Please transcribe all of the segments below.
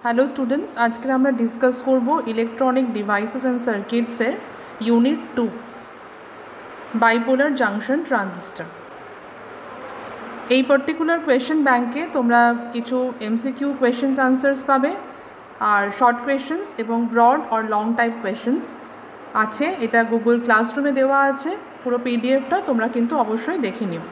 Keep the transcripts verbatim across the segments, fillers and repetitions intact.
Hello students, आज के আমরা ডিসকাস করব ইলেকট্রনিক ডিভাইসেস অ্যান্ড সার্কিটসের unit two bipolar junction transistor. এই পার্টিকুলার কোয়েশ্চেন ব্যাংকে তোমরা কিছু এমসিকিউ কোয়েশ্চেন্স আনসার্স পাবে, আর শর্ট কোয়েশ্চেন্স এবং ব্রড আর লং টাইপ কোয়েশ্চেন্স আছে। এটা গুগল ক্লাসরুমে দেওয়া আছে, পুরো পিডিএফটা তোমরা কিন্তু অবশ্যই দেখে নিও।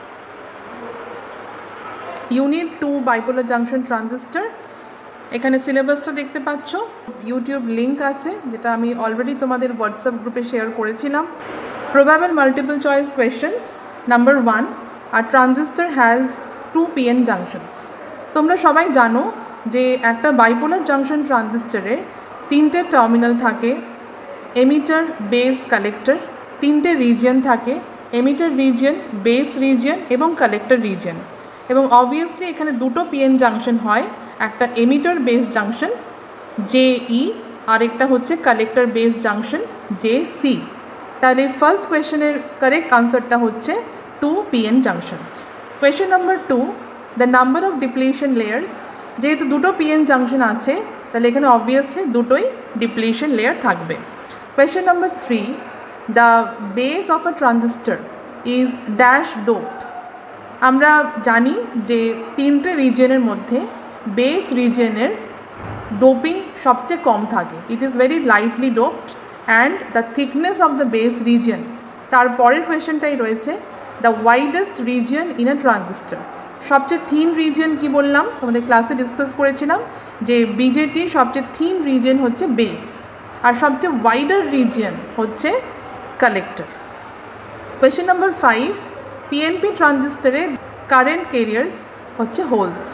Unit two bipolar junction transistor, এখানে সিলেবাসটা দেখতে পাচ্ছ, ইউটিউব লিঙ্ক আছে যেটা আমি অলরেডি তোমাদের হোয়াটসঅ্যাপ গ্রুপে শেয়ার করেছিলাম। Probable multiple choice questions number one, আর transistor has two PN junctions. তোমরা সবাই জানো যে একটা বাইপোলার জাংশন ট্রানজিস্টরে তিনটে টার্মিনাল থাকে, এমিটার, বেস, কালেক্টর। তিনটে রিজিয়ন থাকে, এমিটার রিজিয়ন, বেস রিজিয়ন এবং কালেক্টর রিজিয়ন। এবং অবভিয়াসলি এখানে দুটো পিএন জাংশন হয়, একটা emitter base junction J E, আর একটা হচ্ছে collector base junction J C. তাহলে ফার্স্ট কোয়েশ্চেনের কারেক্ট আনসারটা হচ্ছে two PN junctions. Question number two, the number of depletion layers. যেহেতু দুটো পিএন জাংশন আছে তাহলে এখানে অবভিয়াসলি দুটোই ডিপ্লিশন লেয়ার থাকবে। Question number three, the base of a transistor is dash doped. আমরা জানি যে তিনটে রিজিয়নের মধ্যে বেস রিজিয়নের ডোপিং সবচেয়ে কম থাকে, it is very lightly doped and the thickness of the base region. তারপরের কোয়েশ্চেনটাই রয়েছে the widest region in a transistor. সবচেয়ে থিন রিজিয়ন কি বললাম, তোমাদের ক্লাসে ডিসকাস করেছিলাম যে বিজেটি সবচেয়ে থিন রিজিয়ন হচ্ছে বেস, আর সবচেয়ে ওয়াইডার রিজিয়ন হচ্ছে collector. Question number five, PNP ট্রানজিস্টরে কারেন্ট ক্যারিয়ার্স হচ্ছে holes.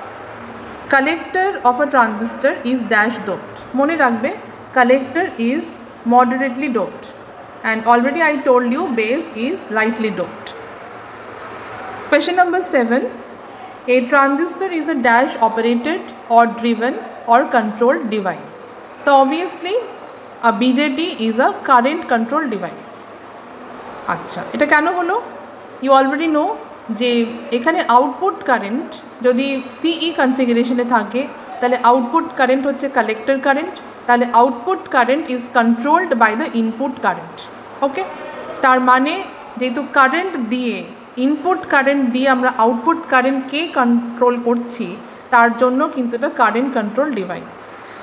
Collector of a transistor is dash doped. মনে রাখবে collector is moderately doped and already I told you base is lightly doped. Question number seven, a transistor is a dash operated or driven or controlled device. So obviously a B J T is a current control device. আচ্ছা, এটা কেন হলো? You already know যে এখানে output current যদি সিই কনফিগারেশনে থাকে তাহলে আউটপুট কারেন্ট হচ্ছে কালেক্টর কারেন্ট, তাহলে output current is controlled by the input current. Okay, তার মানে যেহেতু কারেন্ট দিয়ে ইনপুট কারেন্ট দিয়ে আমরা আউটপুট কারেন্টকে কন্ট্রোল করছি, তার জন্য কিন্তু এটা current control device.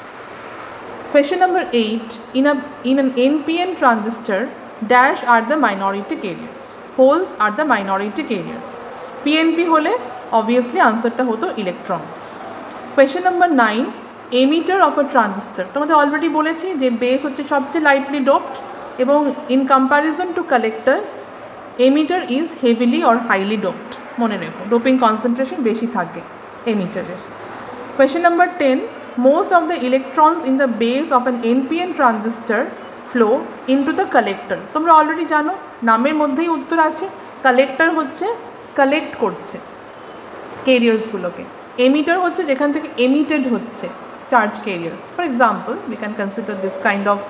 Question number eight, in a in an NPN transistor dash are the minority carriers, holes are the minority carriers. PNP হলে অবভিয়াসলি আনসারটা হতো electrons. Question number nine, emitter of a transistor. তোমাদের already বলেছি যে base হচ্ছে সবচেয়ে lightly doped এবং in comparison to collector emitter is heavily or highly doped. মনে রেখো ডোপিং কনসেন্ট্রেশন বেশি থাকে এমিটারের। Question number ten, most of the electrons in the base of an NPN transistor flow into the collector. তোমরা already জানো, নামের মধ্যেই উত্তর আছে, কালেক্টর হচ্ছে কালেক্ট করছে ক্যারিয়ার্সগুলোকে, এমিটার হচ্ছে যেখান থেকে এমিটেড হচ্ছে charge carriers. For example we can consider this kind of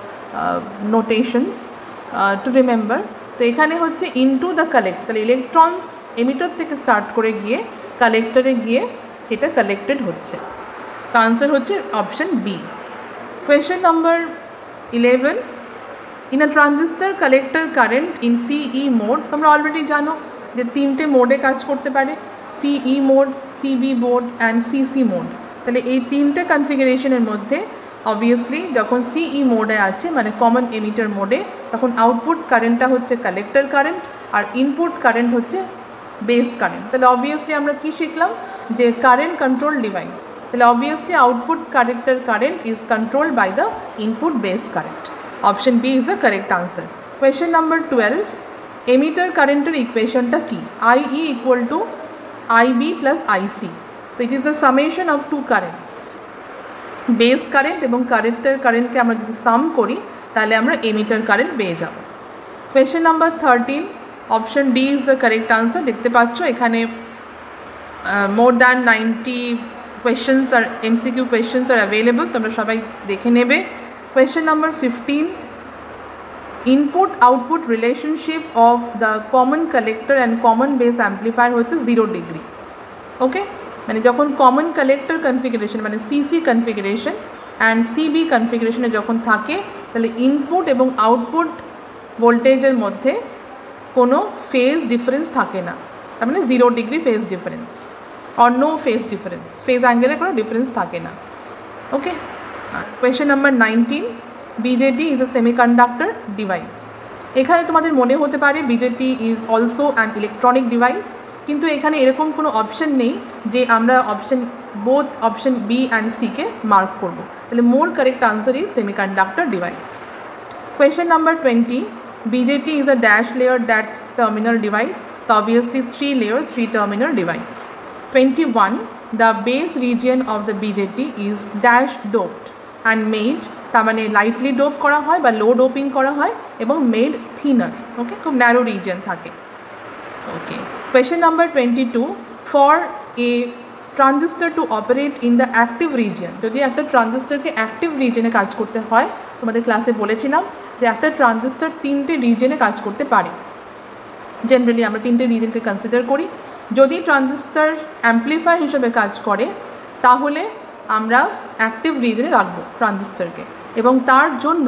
notations to remember. তো এখানে হচ্ছে ইনটু দ্য কালেক্ট, তাহলে ইলেকট্রনস এমিটার থেকে স্টার্ট করে গিয়ে কালেক্টরে গিয়ে সেটা কালেক্টেড হচ্ছে। তো আনসার হচ্ছে option B. Question number eleven, in a transistor collector current in CE mode. তোমরা অলরেডি জানো যে তিনটে মোডে কাজ করতে পারে, CE mode, CB mode and CC mode. তাহলে এই তিনটে কনফিগারেশনের মধ্যে অবভিয়াসলি যখন সিই মোডে আছে মানে কমন এমিটার মোডে, তখন আউটপুট কারেন্টটা হচ্ছে কালেক্টর কারেন্ট আর ইনপুট কারেন্ট হচ্ছে বেস কারেন্ট। তাহলে অবভিয়াসলি আমরা কি শিখলাম যে কারেন্ট কন্ট্রোল ডিভাইস, তাহলে obviously output collector current is controlled by the input base current. Option B is the correct answer. Question number twelve, emitter কারেন্টের ইকুয়েশনটা কি? I E equal to I B plus IC. তো it is the summation of two currents. Base current এবং collector কারেন্টকে আমরা যদি সাম করি তাহলে আমরা এমিটার কারেন্ট পেয়ে যাব। Question number thirteen, option D is the correct answer. দেখতে পাচ্ছ এখানে মোর দ্যান নাইনটি কোয়েশ্চেন্স আর এমসিকিউ কোয়েশ্চেন্স আর অ্যাভেলেবল, তোমরা সবাই দেখে নেবে। Question number fifteen, input output relationship of the common collector and common base amplifier হচ্ছে zero degree. Okay, মানে যখন কমন কালেক্টর কনফিগারেশন মানে সিসি কনফিগারেশন অ্যান্ড সিবি কনফিগারেশনে যখন থাকে তাহলে ইনপুট এবং আউটপুট ভোল্টেজের মধ্যে কোনো ফেজ ডিফারেন্স থাকে না, তার মানে zero degree phase difference or no phase difference, phase অ্যাঙ্গেলে কোনো ডিফারেন্স থাকে না। Okay, question number nineteen, BJT is a semiconductor device. এখানে তোমাদের মনে হতে পারে BJT is also an electronic device, কিন্তু এখানে এরকম কোনো অপশন নেই যে আমরা option both option B and সিকে মার্ক করব, তাহলে more correct answer is semiconductor device. Question number twenty, BJT is a dash layer that terminal device, তো obviously three layer three terminal device. Twenty one, the base region of the BJT is dash doped and made, তার মানে lightly dope করা হয় বা লো doping করা হয় এবং made thinner. ওকে, খুব ন্যারো রিজিয়ন থাকে। Okay, question number twenty two, for a transistor to operate in the active region, যদি একটা ট্রানজিস্টারকে অ্যাক্টিভ রিজিয়নে কাজ করতে হয়, তোমাদের ক্লাসে বলেছিলাম যে একটা ট্রানজিস্টার তিনটে রিজিয়নে কাজ করতে পারে। জেনারেলি আমরা তিনটে রিজিয়নকে কনসিডার করি। যদি ট্রানজিস্টার অ্যাম্পলিফায়ার হিসেবে কাজ করে তাহলে আমরা অ্যাক্টিভ রিজিয়নে রাখবো ট্রানজিস্টারকে, এবং তার জন্য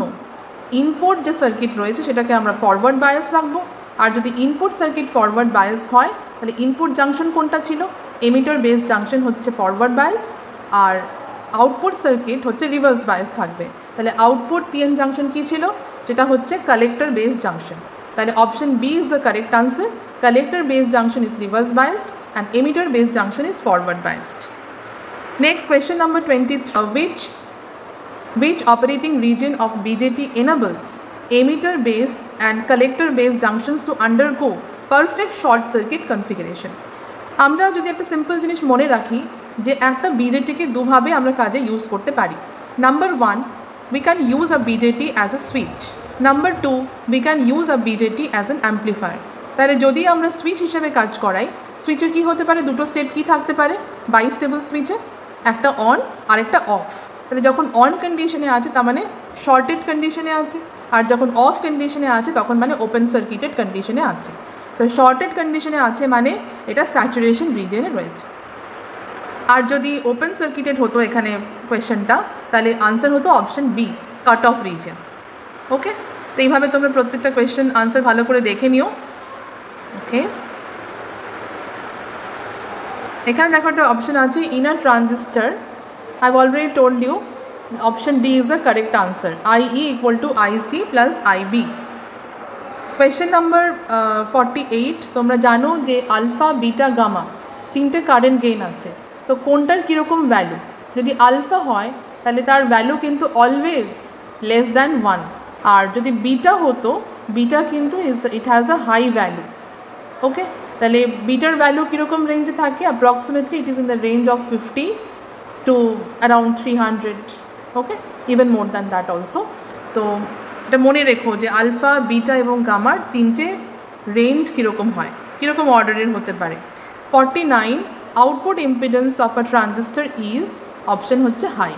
ইনপুট যে সার্কিট রয়েছে সেটাকে আমরা ফরওয়ার্ড বায়াস রাখবো। আর যদি ইনপুট সার্কিট ফরওয়ার্ড বায়াস হয় তাহলে ইনপুট জাংশন কোনটা ছিল, এমিটার বেস জাংশন হচ্ছে ফরওয়ার্ড বায়াস, আর আউটপুট সার্কিট হচ্ছে রিভার্স বায়াস থাকবে। তাহলে আউটপুট পিএন জাংশন কী ছিল, সেটা হচ্ছে কালেক্টর বেস জাংশন। তাহলে option B is the correct answer, collector base junction is reverse biased and emitter base junction is forward biased. Next, question number twenty-three, which which operating region of B J T enables emitter base and collector base junctions to undergo perfect short circuit configuration? আমরা যদি একটা simple জিনিস মনে রাখি যে একটা বিজেটিকে দুভাবে আমরা কাজে ইউজ করতে পারি। Number one, we can use a B J T as a switch. Number two, we can use a B J T as an amplifier. তাহলে যদি আমরা সুইচ হিসেবে কাজ করাই, সুইচের কী হতে পারে, দুটো স্টেট কী থাকতে পারে বাইস্টেবল সুইচে, একটা অন আর একটা অফ। তাহলে যখন অন কন্ডিশনে আছে তার মানে শর্টেড কন্ডিশনে আছে, আর যখন অফ কন্ডিশনে আছে তখন মানে ওপেন সার্কিটেড কন্ডিশনে আছে। তো শর্টেড কন্ডিশনে আছে মানে এটা স্যাচুরেশন রিজিয়নে রয়েছে। আর যদি ওপেন সার্কিটেড হতো এখানে কোয়েশ্চেনটা, তাহলে আনসার হতো option B, cut off region. Okay, তো এইভাবে তোমরা প্রত্যেকটা কোয়েশ্চেন আনসার ভালো করে দেখে নিও। ওকে, এখানে দেখো একটা অপশন আছে in a transistor, I have already told you option D is the correct answer, I E equal to I C plus I B. Question number forty eight, তোমরা জানো যে আলফা বিটা গামা তিনটে current gain আছে, তো কোনটার কীরকম value? যদি alpha হয় তাহলে তার ভ্যালু কিন্তু অলওয়েজ লেস দ্যান ওয়ান, আর যদি বিটা হতো বিটা কিন্তু is it has a high value. Okay, তাহলে বিটার ভ্যালু কীরকম রেঞ্জে থাকে, approximately it is in the range of fifty to around three hundred. Okay, even more than that also. তো এটা মনে রেখো যে আলফা বিটা এবং গামার তিনটে রেঞ্জ কীরকম হয়, কীরকম অর্ডারের হতে পারে। Forty nine, output impedance of a transistor is, option হচ্ছে হাই।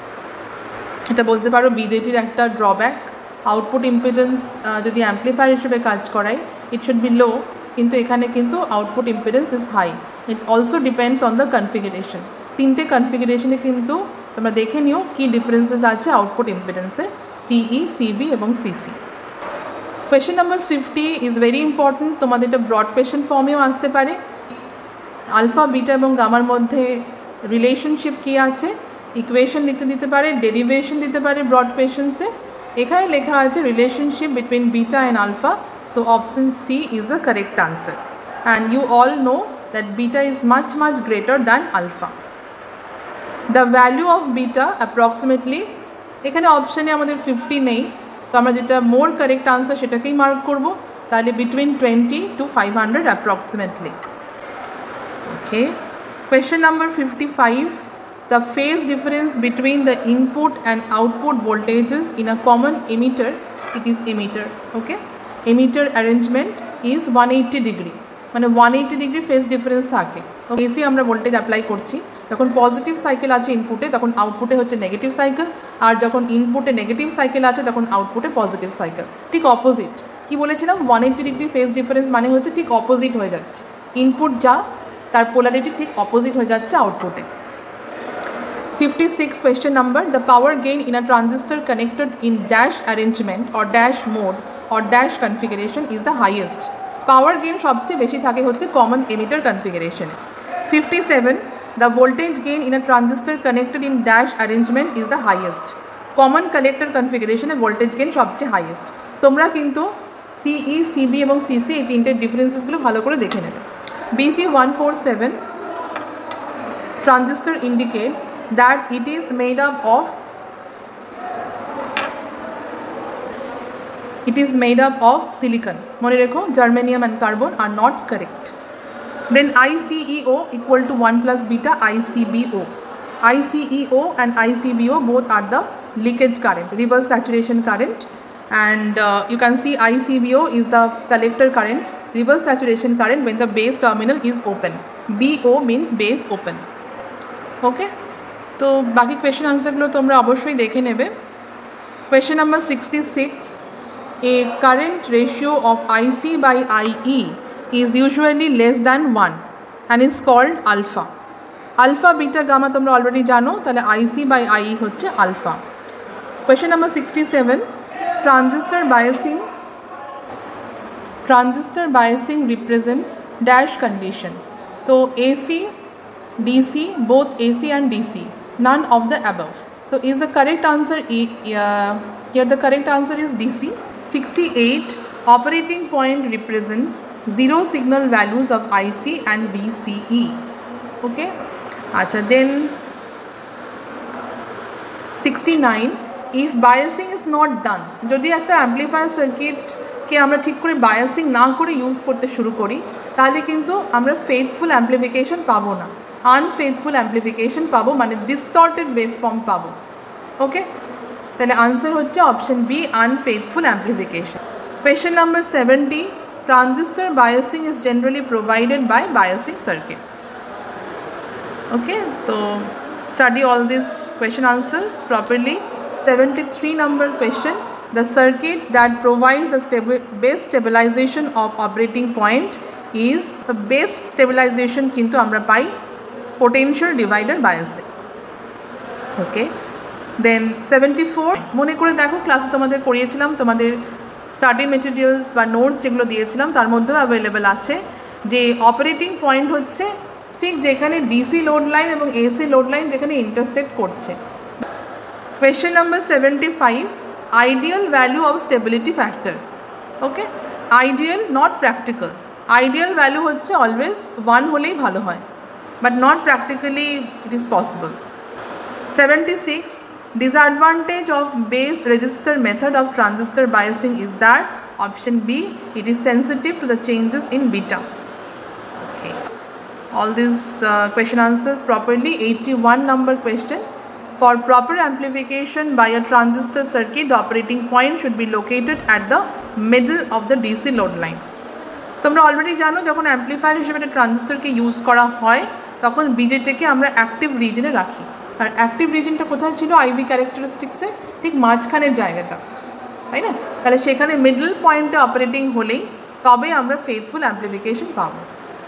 এটা বলতে পারো বিজেটির একটা ড্রব্যাক, আউটপুট ইম্পিডেন্স যদি অ্যাম্পলিফায়ার হিসেবে কাজ করায় ইট শুড বি লো, কিন্তু এখানে কিন্তু output impedance is high. It also depends on the configuration. তিনটে কনফিগারেশনে কিন্তু তোমরা দেখে নিও কী ডিফারেন্সেস আছে আউটপুট ইম্পিডেন্সের, সিই, সিবি এবং CC. Question number fifty is very important, তোমাদের এটা ব্রড কোয়েশ্চেন ফর্মেও আসতে পারে। আলফা বিটা এবং গামার মধ্যে রিলেশনশিপ কী আছে, ইকুয়েশন লিখতে দিতে পারে, ডেরিভেশন দিতে পারে ব্রড কোয়েশ্চেন্সে। এখানে লেখা আছে relationship between beta and alpha, so option C is the correct answer, and you all know that beta is much much greater than alpha. The value of beta approximately, এখানে অপশানে আমাদের fifty নেই, তো আমরা যেটা মোর কারেক্ট আনসার সেটাকেই mark করব, তাহলে between twenty to five hundred approximately. Okay, question number fifty five, the phase difference between the input and output voltages in a common emitter, it is emitter. Okay, emitter arrangement is one eighty degree, মানে one eighty degree phase difference থাকে। AC আমরা voltage apply করছি, যখন positive cycle আছে ইনপুটে তখন আউটপুটে হচ্ছে negative cycle, আর যখন ইনপুটে নেগেটিভ সাইকেল আছে তখন আউটপুটে পজিটিভ সাইকেল। ঠিক অপোজিট, কি বলেছিলাম, one eighty degree phase difference মানে হচ্ছে ঠিক অপোজিট হয়ে যাচ্ছে, ইনপুট যা তার পোলারিটি ঠিক অপোজিট হয়ে যাচ্ছে আউটপুটে। fifty-six question number, the power gain in a transistor connected in dash arrangement or dash mode or dash configuration is the highest. Power gain সবচেয়ে বেশি থাকে হচ্ছে common emitter configuration. fifty-seven, the voltage gain in a transistor connected in dash arrangement is the highest. Common collector configuration A voltage gain সবচেয়ে highest. তোমরা কিন্তু সিই, CB এবং CC এই তিনটে ডিফারেন্সেসগুলো ভালো করে দেখে নেবে। B C one forty-seven transistor indicates that it is made up of it is made up of silicon. মনে রেখো germanium and carbon are not correct. Then I C E O equal to one plus beta I C B O. I C E O and I C B O both are the leakage current, reverse saturation current, and uh, you can see I C B O is the collector current, reverse saturation current when the base terminal is open. B O means base open. ওকে, তো বাকি question আনসারগুলো তোমরা অবশ্যই দেখে নেবে। Question number sixty six, a current ratio of IC by IE is usually less than one and is called alpha. Alpha beta gamma তোমরা already জানো, তাহলে IC by IE হচ্ছে alpha. Question number sixty seven, transistor biasing transistor biasing represents dash condition. তো AC D C, both A C and D C, none of the above. So is the correct answer E? Uh, here the correct answer is D C. sixty-eight, operating point represents zero signal values of I C and V C E. Okay, acha, then sixty-nine, if biasing is not done, যদি একটা amplifier circuit কে আমরা ঠিক করে biasing না করে use করতে শুরু করি, তাহলে কিন্তু আমরা faithful amplification পাবো না, আনফেথফুল অ্যাম্প্লিফিকেশন পাবো, মানে ডিস্টর্টেড ওয়েভফর্ম পাবো। ওকে, তাহলে আনসার হচ্ছে option B, unfaithful amplification. Question number seventy, transistor biasing is generally provided by biasing circuits. Okay, তো study all this question answers properly. seventy-three number question, the circuit that provides the stabi- base stabilization of operating point is the best stabilization কিন্তু আমরা পাই potential divider biasing. Okay, then seventy four, মনে করে দেখো ক্লাসে তোমাদের করিয়েছিলাম, তোমাদের স্টাডি মেটেরিয়ালস বা নোটস যেগুলো দিয়েছিলাম তার মধ্যেও অ্যাভেলেবেল আছে যে অপারেটিং পয়েন্ট হচ্ছে ঠিক যেখানে ডিসি লোড লাইন এবং এসি লোড লাইন যেখানে ইন্টারসেক্ট করছে। Question number seventy five, ideal value of stability factor. Okay, ideal not practical. Ideal value হচ্ছে অলওয়েজ ওয়ান হলেই ভালো হয়, but not practically it is possible. seventy-six, disadvantage of base resistor method of transistor biasing is that option B, it is sensitive to the changes in beta. Okay, all these uh, question answers properly. eighty-one number question, for proper amplification by a transistor circuit, the operating point should be located at the middle of the D C load line. তোমরা already জানো যখন amplifier হিসেবে একটা ট্রানজিস্টরকে use করা হয় তখন বিজেটিকে আমরা active রিজনে রাখি, আর অ্যাক্টিভ রিজনটা কোথায় ছিল? আইভি ক্যারেক্টারিস্টিক্সে ঠিক মাঝখানের জায়গাটা, তাই না? তাহলে সেখানে মিডল পয়েন্টে অপারেটিং হলেই তবে আমরা ফেথফুল অ্যাম্প্লিফিকেশন পাবো।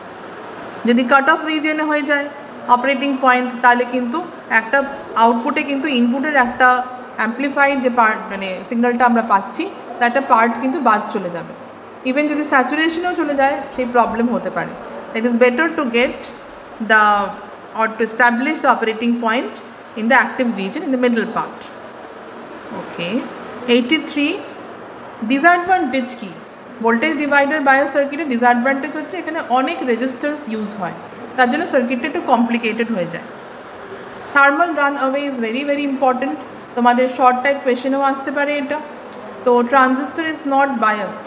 যদি কাট অফ রিজনে হয়ে যায় অপারেটিং পয়েন্ট, তাহলে কিন্তু একটা আউটপুটে কিন্তু ইনপুটের একটা অ্যাম্প্লিফাইড যে পার্ট মানে সিগন্যালটা আমরা পাচ্ছি তার একটা পার্ট কিন্তু বাদ চলে যাবে। ইভেন যদি স্যাচুরেশনেও চলে যায় সেই প্রবলেম হতে পারে। It is better to get the or to establish the operating point in the active region in the middle part. Okay, eighty-three, disadvantage কি? voltage divider bias circuit এর disadvantage হচ্ছে এখানে অনেক resistors ইউজ হয়, তার জন্য সার্কিটটা একটু কমপ্লিকেটেড হয়ে যায়। Thermal runaway is very very important, তোমাদের শর্ট টাইপ কোয়েশ্চেনেও আসতে পারে এটা। তো transistor is not biased.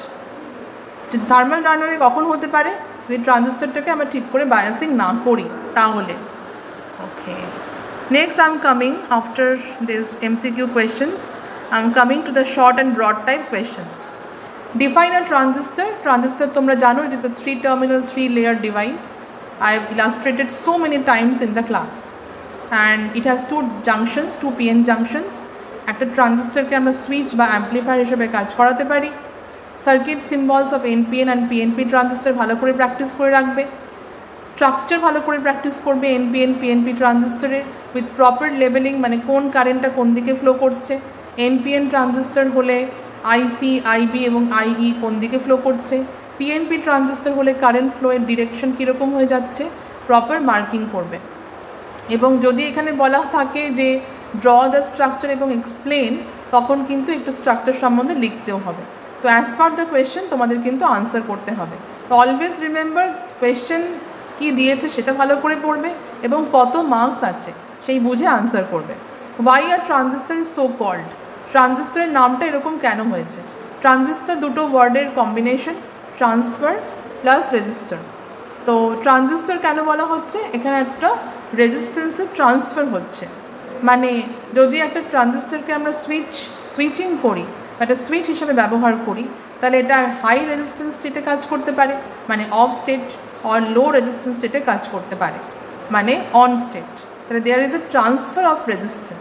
Thermal runaway কখন হতে পারে? যদি ট্রানজিস্টারটাকে আমরা ঠিক করে বায়াসিং না করি তাহলে। Okay, next I am coming after this MCQ questions, I am coming to the short and broad type questions. Define a transistor. Transistor তোমরা জানো it is a three terminal three layer device. I have illustrated so many times in the class, and it has two junctions, two P N junctions. একটা ট্রানজিস্টারকে আমরা switch বা amplifier হিসেবে কাজ করাতে পারি। Circuit symbols of N P N and P N P transistor ভালো করে practice করে রাখবে। স্ট্রাকচার ভালো করে প্র্যাকটিস করবে এনপিএন পিএনপি ট্রানজিস্টরের উইথ প্রপার লেভেলিং, মানে কোন কারেন্টটা কোন দিকে ফ্লো করছে। এনপিএন ট্রানজিস্টর হলে আইসি আইবি এবং আইই কোন দিকে ফ্লো করছে। পিএনপি ট্রানজিস্টর হলে কারেন্ট ফ্লোয়ের ডিরেকশন কীরকম হয়ে যাচ্ছে প্রপার মার্কিং করবে। এবং যদি এখানে বলা থাকে যে ড্র দ্য স্ট্রাকচার এবং এক্সপ্লেন, তখন কিন্তু একটু স্ট্রাকচার সম্বন্ধে লিখতেও হবে। তো অ্যাজ পার দ্য কোয়েশ্চেন তোমাদের কিন্তু আনসার করতে হবে। তো অলওয়েজ রিমেম্বার কোয়েশ্চেন কী দিয়েছে সেটা ভালো করে পড়বে এবং কত মার্কস আছে সেই বুঝে আনসার করবে। Why are transistor is so called, ট্রানজিস্টারের নামটা এরকম কেন হয়েছে? ট্রানজিস্টার দুটো ওয়ার্ডের কম্বিনেশন, ট্রান্সফার প্লাস রেজিস্টার। তো ট্রানজিস্টার কেন বলা হচ্ছে? এখানে একটা রেজিস্ট্যান্সের ট্রান্সফার হচ্ছে, মানে যদি একটা ট্রানজিস্টারকে আমরা সুইচ সুইচিং করি, একটা সুইচ হিসেবে ব্যবহার করি, তাহলে এটা হাই রেজিস্ট্যান্স স্টেটে কাজ করতে পারে, মানে অফ স্টেট, আর লো রেজিস্ট্যান্স স্টেটে কাজ করতে পারে, মানে অন স্টেট। তাহলে there is a transfer of resistance.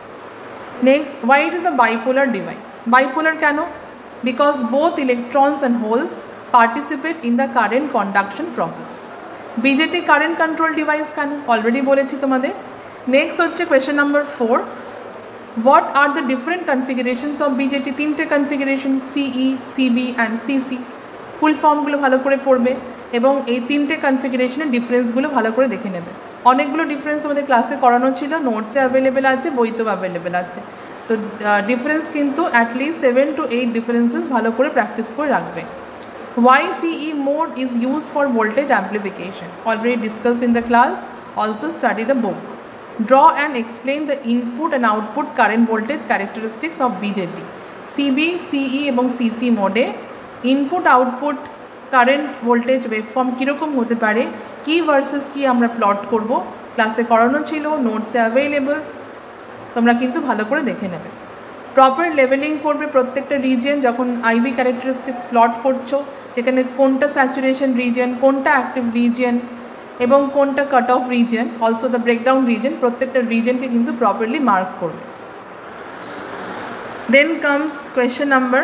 Next, why it is a bipolar device. Bipolar কেন? Because both electrons and holes participate in the current conduction process. BJT current control device কেন? Already বলেছি তোমাদের। Next হচ্ছে question number four, what are the different configurations of BJT? তিনটে configuration, CE, CB and CC. ফুল ফর্মগুলো ভালো করে পড়বে এবং এই তিনটে কনফিগারেশনের ডিফারেন্সগুলো ভালো করে দেখে নেবে। অনেকগুলো ডিফারেন্স তোমাদের ক্লাসে করানো ছিল, নোটসে অ্যাভেলেবেল আছে, বইতেও অ্যাভেলেবেল আছে। তো ডিফারেন্স কিন্তু at least seven to eight differences ভালো করে প্র্যাকটিস করে রাখবে। Why C E mode is used for voltage amplification? Already discussed in the class. Also study the book. Draw and explain the input and output current voltage characteristics of B J T. C B, C E এবং C C mode input output current voltage waveform কীরকম হতে পারে, কি versus কি আমরা plot করব, ক্লাসে করানো ছিল, নোটসে অ্যাভেলেবল, তোমরা কিন্তু ভালো করে দেখে নেবে। প্রপার লেভেলিং করবে প্রত্যেকটা রিজিয়ন যখন আইভি ক্যারেক্টারিস্টিক্স প্লট করছো, যেখানে কোনটা স্যাচুরেশন রিজিয়ন, কোনটা অ্যাক্টিভ রিজিয়ন এবং কোনটা cut off region, also the breakdown region, প্রত্যেকটা রিজিয়নকে কিন্তু প্রপারলি মার্ক করবে। Then comes question number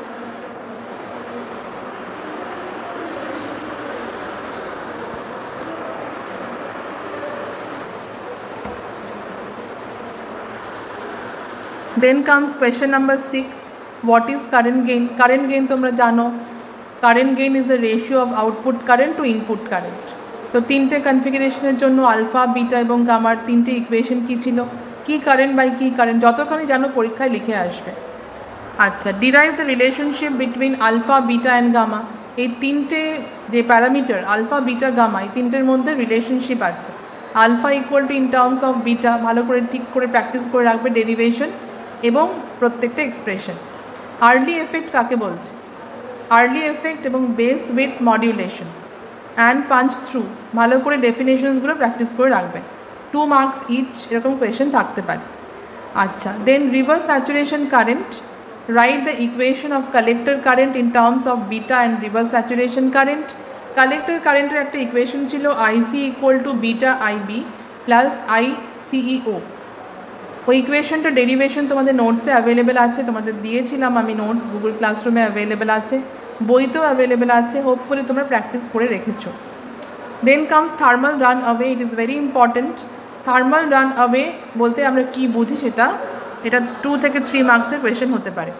Then comes question number six. What is current gain? Current gain তোমরা জানো, current gain is a ratio of output current to input current. তো তিনটে কনফিগারেশনের জন্য alpha, beta এবং গামার তিনটে ইকুয়েশন কী ছিল? কি কারেন্ট বাই কি কারেন্ট, যতখানি জানো পরীক্ষায় লিখে আসবে। আচ্ছা, derive the relationship between alpha, beta and gamma. এই তিনটে যে প্যারামিটার আলফা, বিটা, গামা, এই তিনটের মধ্যে রিলেশনশিপ আছে। Alpha equal to in terms of beta, ভালো করে ঠিক করে প্র্যাকটিস করে রাখবে ডেরিভেশন এবং প্রত্যেকটা এক্সপ্রেশন। আর্লি এফেক্ট কাকে বলছে? আর্লি এফেক্ট এবং base width modulation and punch through, ভালো করে ডেফিনেশনসগুলো প্র্যাকটিস করে রাখবে। টু মার্কস ইচ এরকম কোয়েশ্চেন থাকতে পারে। আচ্ছা, then reverse saturation current, write the equation of collector current in terms of beta and reverse saturation current. Collector কারেন্টের একটা ইকুয়েশন ছিল IC equal to beta IB plus I CEO. ওই ইকুয়েশনটা derivation তোমাদের নোটসে অ্যাভেলেবেল আছে, তোমাদের দিয়েছিলাম আমি নোটস, গুগল ক্লাসরুমে অ্যাভেলেবেল আছে, বইতেও অ্যাভেলেবেল আছে, হোপফুলি তোমরা প্র্যাকটিস করে রেখেছো। Then comes thermal runaway, it is very important. Thermal runaway বলতে আমরা কী বুঝি সেটা, এটা টু থেকে থ্রি মার্কসের কোয়েশ্চেন হতে পারে।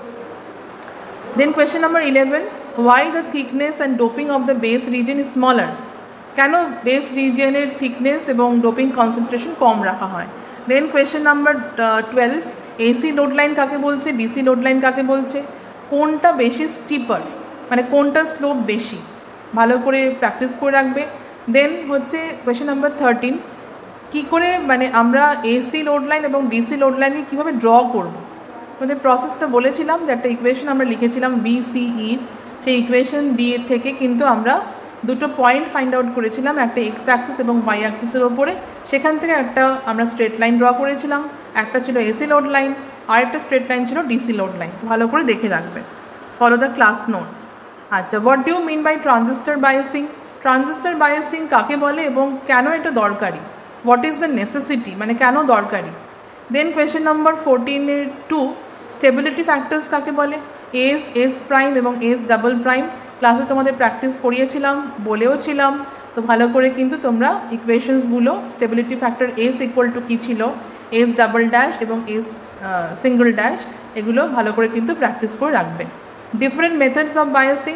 Then question number eleven, why the thickness and doping of the base region is smaller. কেন বেস রিজিয়নের থিকনেস এবং ডোপিং কনসেন্ট্রেশন কম রাখা হয়। Then question number twelve, AC load line কাকে বলছে, ডিসি লোড লাইন কাকে বলছে, কোনটা বেশি স্টিপার, মানে কোনটার স্লোপ বেশি, ভালো করে প্র্যাকটিস করে রাখবে। দেন হচ্ছে কোয়েশ্চেন নাম্বার থার্টিন, কী করে মানে আমরা এসি লোড লাইন এবং ডিসি লোড লাইনকে কীভাবে ড্র করব। আমাদের প্রসেসটা বলেছিলাম যে একটা ইকুয়েশন আমরা লিখেছিলাম বিসিইর, সেই ইকুয়েশন দিয়ে থেকে কিন্তু আমরা দুটো পয়েন্ট ফাইন্ড আউট করেছিলাম, একটা এক্স অ্যাক্সিস এবং ওয়াই অ্যাক্সিসের ওপরে। সেখান থেকে একটা আমরা স্ট্রেট লাইন ড্র করেছিলাম, একটা ছিল এসি লোড লাইন আর একটা স্ট্রেট লাইন ছিল ডিসি লোড লাইন, ভালো করে দেখে রাখবে, ফলো দ্য ক্লাস নোটস। আচ্ছা, what do you mean by transistor biasing? Transistor biasing কাকে বলে এবং কেন এটা দরকারি, হোয়াট ইজ দ্য নেসেসিটি, মানে কেন দরকারি। দেন কোয়েশ্চেন নাম্বার ফোরটিনের টু, স্টেবিলিটি ফ্যাক্টরস কাকে বলে, এস, এস প্রাইম এবং এস ডাবল প্রাইম। ক্লাসে তোমাদের প্র্যাকটিস করিয়েছিলাম, বলেও ছিলাম তো ভালো করে কিন্তু তোমরা ইকুয়েশনসগুলো stability factor S equal to কী ছিল, এস ডাবল ড্যাশ এবং এস সিঙ্গল ড্যাশ, এগুলো ভালো করে কিন্তু প্র্যাকটিস করে রাখবে। ডিফারেন্ট মেথডস অফ বায়াসিং,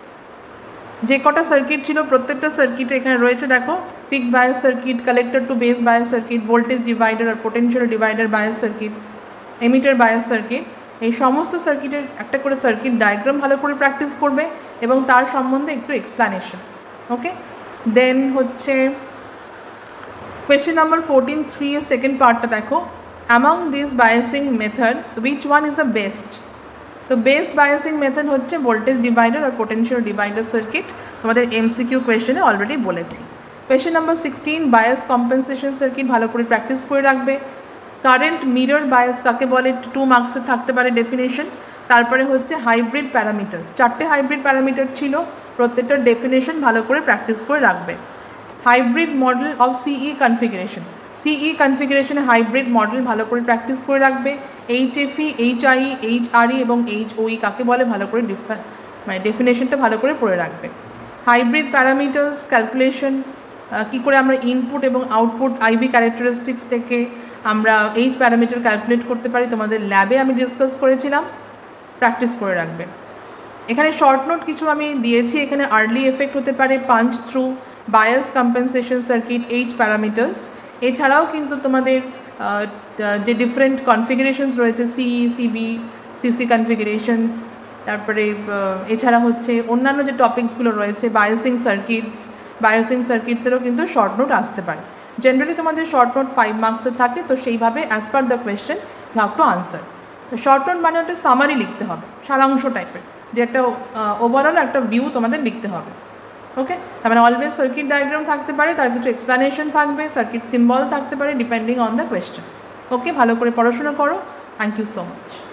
যে কটা সার্কিট ছিল প্রত্যেকটা সার্কিটে এখানে রয়েছে দেখো, fix bias circuit, collector to base bias circuit, voltage divider আর potential divider bias circuit, emitter bias circuit, এই সমস্ত সার্কিটের একটা করে সার্কিট ডায়াগ্রাম ভালো করে প্র্যাকটিস করবে এবং তার সম্বন্ধে একটু এক্সপ্লানেশন। ওকে, দেন হচ্ছে কোয়েশ্চেন নাম্বার ফোরটিন থ্রি এর সেকেন্ড পার্টটা দেখো, among this biasing methods which one is the best. তো বেস্ট বায়াসিং মেথড হচ্ছে ভোল্টেজ ডিভাইডার আর পোটেনশিয়াল ডিভাইডার সার্কিট, তোমাদের এমসিকিউ কোয়েশ্চেনে অলরেডি বলেছি। Question number sixteen bias compensation circuit ভালো করে প্র্যাকটিস করে রাখবে। কারেন্ট মিরর বায়াস কাকে বলে, টু মার্কসের থাকতে পারে ডেফিনেশন। তারপরে হচ্ছে হাইব্রিড প্যারামিটার্স, চারটে হাইব্রিড প্যারামিটার ছিল, প্রত্যেকটার ডেফিনেশন ভালো করে প্র্যাকটিস করে রাখবে। Hybrid model of CE configuration, CE কনফিগারেশনে হাইব্রিড মডেল ভালো করে প্র্যাকটিস করে রাখবে। এইচএফই, এইচআই, এইচআরই এবং এইচওই কাকে বলে ভালো করে ডিফা মানে ডেফিনেশনটা ভালো করে পড়ে রাখবে। হাইব্রিড প্যারামিটার্স ক্যালকুলেশন, কী করে আমরা ইনপুট এবং আউটপুট আইভি ক্যারেক্টারিস্টিক্স থেকে আমরা এইচ প্যারামিটার ক্যালকুলেট করতে পারি, তোমাদের ল্যাবে আমি ডিসকাস করেছিলাম, প্র্যাকটিস করে রাখবে। এখানে শর্ট নোট কিছু আমি দিয়েছি, এখানে আর্লি এফেক্ট হতে পারে, punch through, bias compensation circuit, H parameters. এছাড়াও কিন্তু তোমাদের যে ডিফারেন্ট কনফিগারেশনস রয়েছে, সিই, সিবি, সিসি কনফিগারেশনস, তারপরে এছাড়া হচ্ছে অন্যান্য যে টপিকসগুলো রয়েছে, বায়াসিং সার্কিটস, বায়াসিং সার্কিটসেরও কিন্তু শর্ট নোট আসতে পারে। জেনারেলি তোমাদের শর্ট নোট ফাইভ মার্কসের থাকে, তো সেইভাবে as per the question you have to answer. Short note মানে একটা সামারি লিখতে হবে, সারাংশ টাইপের, যে একটা ওভারঅল একটা ভিউ তোমাদের লিখতে হবে। ওকে, তার মানে অলওয়েজ সার্কিট ডায়াগ্রাম থাকতে পারে, তার কিছু এক্সপ্লানেশন থাকবে, সার্কিট সিম্বল থাকতে পারে depending on the question. Okay, ভালো করে পড়াশোনা করো। Thank you so much.